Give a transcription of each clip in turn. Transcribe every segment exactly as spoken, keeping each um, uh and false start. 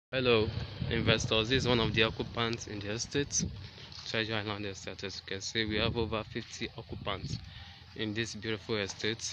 Hello, investors. This is one of the occupants in the estate, Treasure Island Estate. As you can see, we have over fifty occupants in this beautiful estate.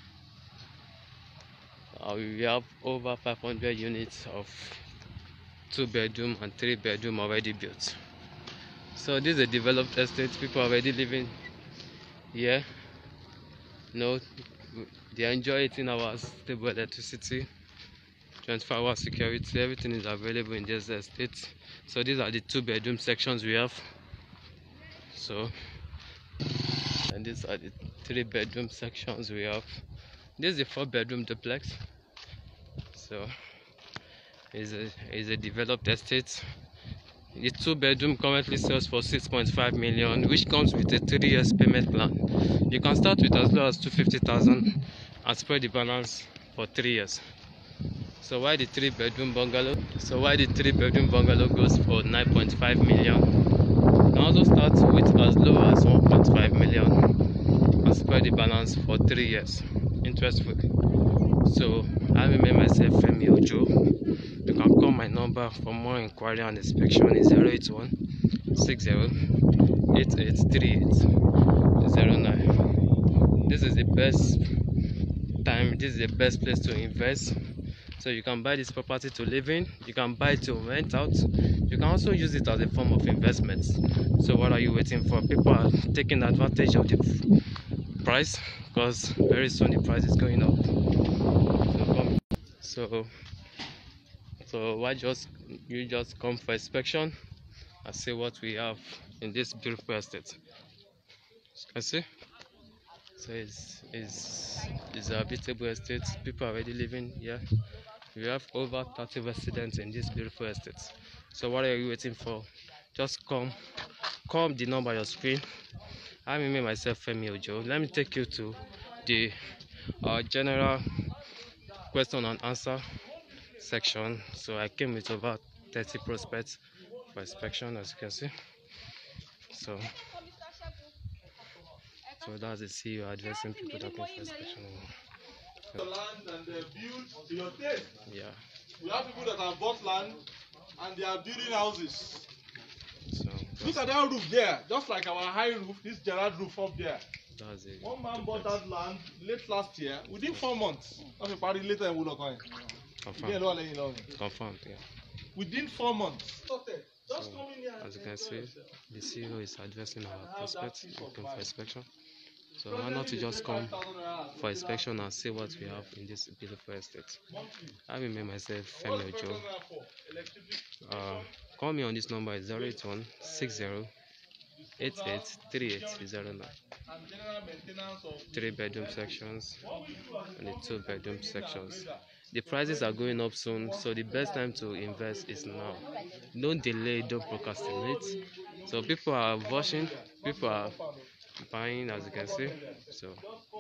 Uh, we have over five hundred units of two bedroom and three bedroom already built. So this is a developed estate. People are already living here. No, they enjoy eighteen hours stable electricity, twenty-four hour security. Everything is available in this estate. So these are the two bedroom sections we have. So and these are the three bedroom sections we have. This is a four bedroom duplex. So it's a, it's a developed estate. The two bedroom currently sells for six point five million, which comes with a three years payment plan. You can start with as low as two hundred fifty thousand and spread the balance for three years. So why the three bedroom bungalow? So why the three bedroom bungalow goes for nine point five million? You can also start with as low as one point five million and spread the balance for three years, interest free. So I remain myself Femi Ojo. You can call my number for more inquiry and inspection is zero eight one six zero eight eight three eight zero nine. This is the best time, this is the best place to invest. So you can buy this property to live in, you can buy it to rent out, you can also use it as a form of investment. So what are you waiting for? People are taking advantage of the price because very soon the price is going up. So so why just you just come for inspection and see what we have in this beautiful estate. You can see, so it's it's it's a habitable estate. People are already living here. We have over thirty residents in this beautiful estate. So what are you waiting for? Just come call the number on your screen. I remain myself Femi Ojo. Let me take you to the uh, general question and answer section. So I came with over thirty prospects for inspection, as you can see. So so that's the C E O addressing people that come for inspection. The land and they build to your taste. Yeah. We have people that have bought land and they are building houses. So look at that roof there, just like our high roof, this Gerard roof up there. That's it. One man bought that land late last year within four months. Not a party later in Wulokoin. Confirmed. Confirmed, yeah. Within four months. So, as you can see, the C E O is addressing our prospects looking for inspection. So why not to just come for inspection and see what we have in this beautiful estate. I remain myself Femi Ojo. Uh, call me on this number zero eight one six zero eight eight three eight zero nine. Three bedroom sections and the two bedroom sections. The prices are going up soon, so the best time to invest is now. Don't delay, don't procrastinate. So people are rushing, people are buying, as you can see. So